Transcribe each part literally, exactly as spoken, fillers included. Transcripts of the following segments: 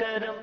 کرم.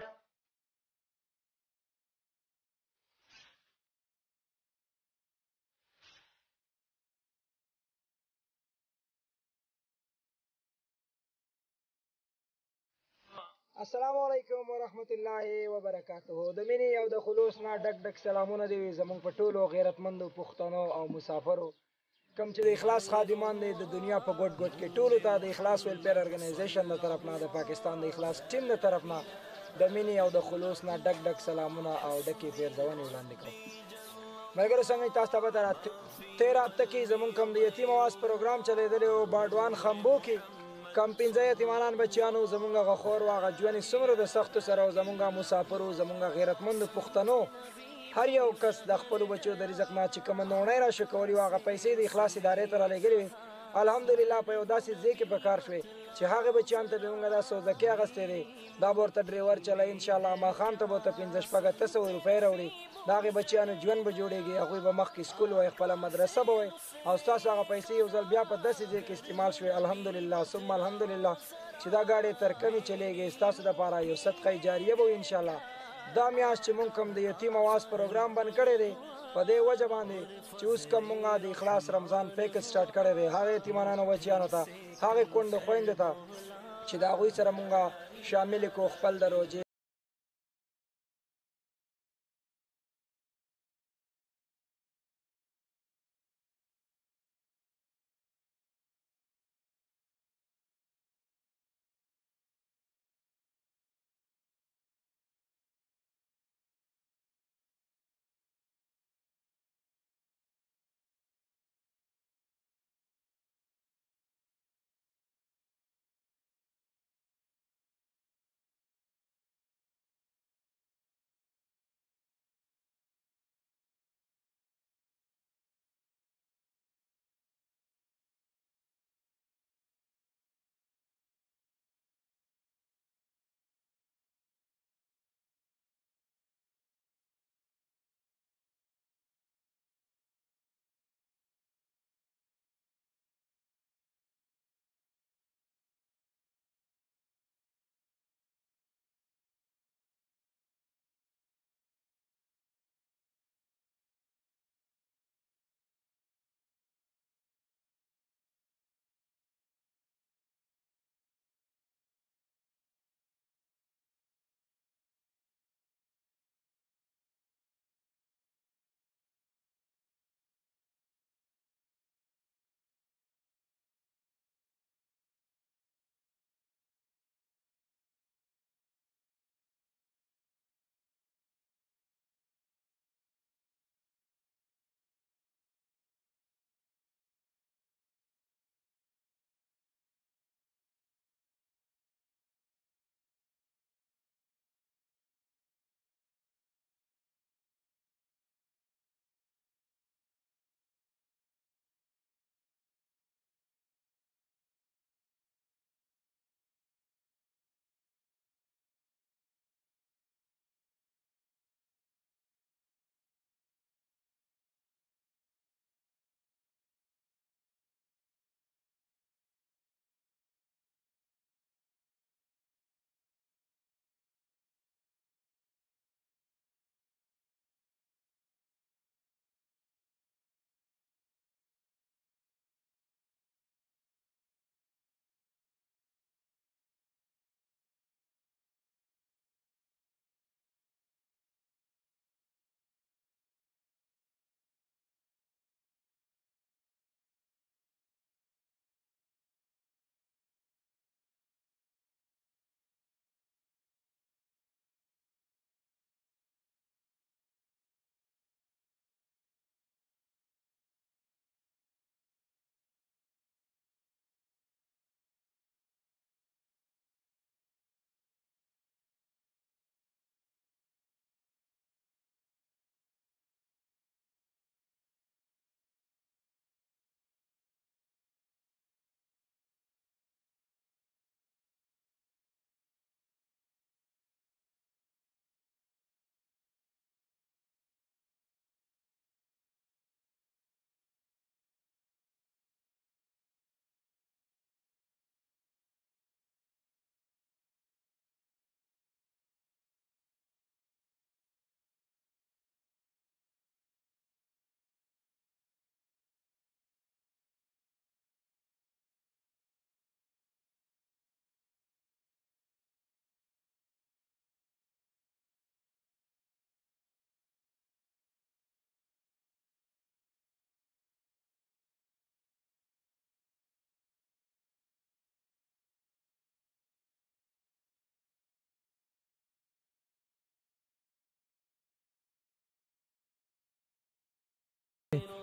السلام علیکم ورحمت الله وبرکاته. د مینې او د خلوص نه ډک ډک سلامونه دی زمونږ په ټولو غیرتمندو پښتنو او مسافرو کوم چې د اخلاص خادمان دی د دنیا په ګوټ ګوټ کې ټولو ته د اخلاص ویلفیر ارګنایزیشن د طرف نه د پاکستان د اخلاص ټیم د طرف نه د مینې او د خلوص نه ډک ډک سلامونه او ډکې پیرزونې وړاندې کوم. ملګرو څنګه تاسو ته پته ده تیره هفته کې زمونږ کوم د یتیم اواز پروګرام چلیدلی و باډوان خمبو کې کم پنځه یتیمانان بچیانو زمونږ هغه خور و هغه ژوند یې څومره د سختو سره او زمونږ مسافرو زمونږ غیرتمندو پښتنو هر یو کس د خپلو بچو د رزق نه چې کومه نوڼۍ راشو کولي وو هغه پیسې د اخلاص ادارې ته رالېږلې وې. الحمدلله په یو داسې ځای کې په کار شوې چې هغې بچیانو ته به مونږ دا سوزکۍ اخیستې دی دا به ورته ډریور چلوي انشاءالله ماښام ته به ورته پنځه شپږ اته سوه روپۍ راوړي د هغې بچیانو ژوند به جوړېږي هغوی به مخکې سکول وای خپله مدرسه به وای او ستاسو هغه پیسې یو ځل بیا په داسې ځای کې استعمال شوې الحمدلله ثم الحمدلله چې دا ګاډی تر کمې چلیږي ستاسو دپاره یو صدقه جاریه به وي انشاءالله. دا میاشت چې مونږ کوم د یتیم اواز پروګرام بند کړی دی په دې وجه باندې چې اوس کوم مونږ د اخلاص رمضان پیکج سټارټ کړی دی هغې یتیمانانو بچیانو ته هغې کونډو خویندو ته چې د هغوی سره مونږ شاملې کړو خپل د روژې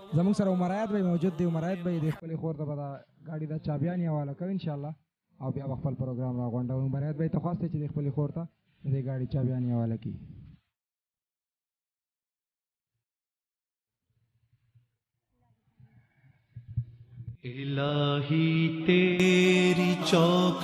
زموږ سره عمر حیات بھائی موجود دی. عمر حیات بھائی د خپلې خور ته به د ګاډي د چابیانې حواله کوي انشاءالله او بیا به خپل پروګرام راغونډوو. عمر حیات بھائی ته خواست دی چې د خپلې خور ته د دې ګاډي چابیانې حواله کړي. الہی تیری چوک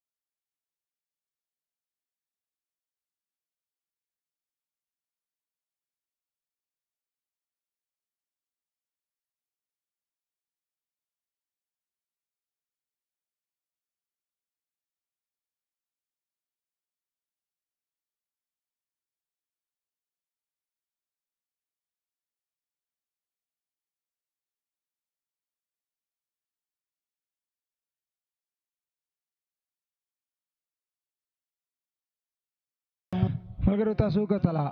ملګرو تاسو وکتله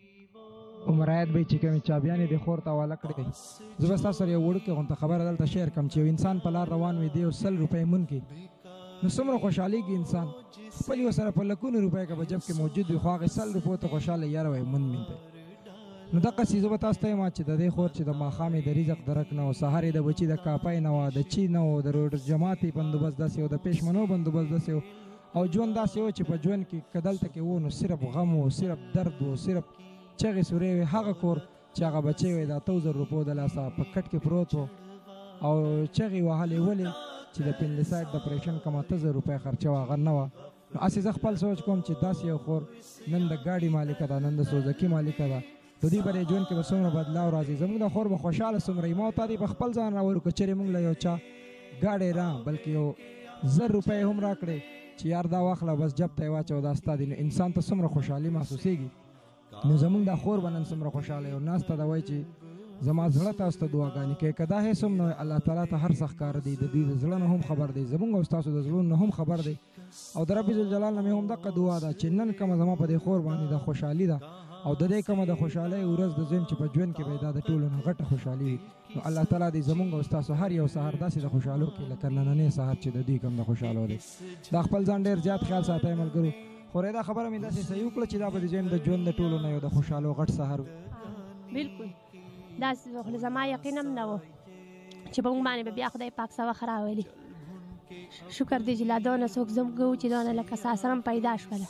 عمر حیات بھائی چې کومې چابیانې د خور ته حواله کړې. زه به ستاسو سره یو وړوکې غونته خبره دلته شیر کړم چې یو انسان په لار روان وي دی یو سل روپۍ مون کې نو څومره خوشحالېږي انسان. خپل یو سره په لکونو روپۍ که په جب کې موجود وي خو هغې سل روپیو ته خوشحاله یاره وایي مون مین دی. نو دقسې زه به تاسو ته یم چې د دې خور چې د ماښام یې د رزق درک نه و، سهار یې د بچي د کاپۍ نه وه، د چي نه و، د روډ جماعت یې بندوبست داسې و، د پېشمنو بندوبست داسې و او ژوند داسې و چې په ژوند کې که دلته کې و نو صرف غم و، صرف درد و، صرف چغې سورې وې. هغه کور چې هغه بچی وی د اتو زر روپو د لاسه په کټ کې پروت و او چغې وهلې ولې چې د پنډیسایډ د اپریشن کوم اته زر روپۍ خرچه وه هغه نه وه. نو هسې زه خپل سوچ کوم چې داسې یو خور نن د ګاډي مالکه ده، نن د سوزکي مالکه ده، د دوی به ژوند کې به څومره بدلاو راځي. زموږ د خور به خوشحاله څومره وي. ما او تا دې په خپل ځان راولو که چېرې موږ له یو چا ګاډی را بلکې یو زر روپۍ هم راکړې چې یار دا واخله بس جب ته یې واچوه دا ستا دی، نو انسان ته څومره خوشحالي محسوسېږي. نو زموږ دا خور به نن څومره خوشحاله یو ناسته ده وایي چې زما زړه تاسو ته دعاګانې کوي. که دا هېڅ هم نه وي الله تعالی ته هر څه ښکاره دی، د دوی د زړه نه هم خبر دی، زموږ او ستاسو د زړونو نه هم خبر دی. او د رب ذوالجلال نه مې هم دقه دعا ده چې نن کومه زما په دې خور باندې د خوشحالي ده او د دې کومه د خوشحالۍ ورځ د زویم چې په ژوند کې به دا د ټولو نه غټه خوشحالي وي. نو الله تعالی دې زموږ او ستاسو هر یو سهار داسې د خوشحالو کې لکه نننی سهار چې د دوی کوم د خوشحالو دی. دا خپل ځان ډېر زیات خیال ساتئ ملګرو. خو دا خبره مې داسې صحیح وکړه چې دا به د زویم د ژوند د ټولو نه یو د خوشحالو غټ سهار وي. بالکل داسې خو زما یقین هم نه و چې په موږ باندې به بیا خدای پاک څه وخت راولي. شکر دی چې لا دونه څوک زموږ و چې دونه لکه ساسره هم پیدا شوله.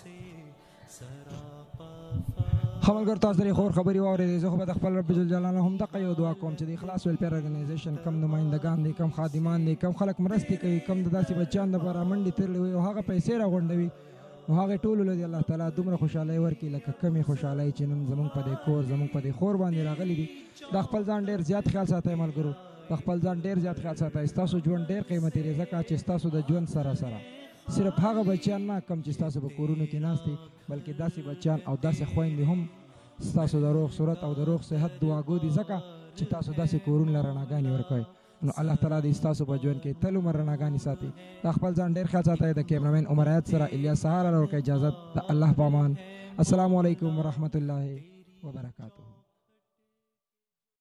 ښه ملګرو تاسو د خور خبرې واورېدې. زه خو به د خپل رب ذوالجلال هم دقه یو دعا کوم چې د اخلاص ویلفیر ارګنایزیشن کم نمایندګان دي، کم خادمان دي، کم خلک مرستې کوي، کم د داسې بچیانو دپاره منډې ترلې وي او هغه پیسې راغونډوي نو هغې ټولو له دې الله تعالی دومره خوشحالۍ ورکړي لکه کمې خوشحالۍ چې نن زموږ په دې کور زموږ په دې خور باندې راغلي دي. دا خپل ځان ډېر زیات خیال ساتئ ملګرو، د خپل ځان ډېر زیات خیال ساتئ. ستاسو ژوند ډېر قیمتي دی ځکه چې ستاسو د ژوند سره سره صرف هغه بچیان نه کم چې ستاسو په کورونو کې ناست دي بلکې داسې بچیان او داسې خویندې هم ستاسو د روغ صورت او د روغ صحت دعاګو دي ځکه چې تاسو داسې کورونو له رڼاګانې ورکوئ. نو الله تعالی دې ستاسو په ژوند کې تل عمر رڼاګانې ساتي. دا خپل ځان ډېر خیال ساتئ. د کیمرامین عمر حیات سره الیاس سهار ورکوي اجازت د الله په امان. السلام علیکم ورحمت الله وبرکاتہ.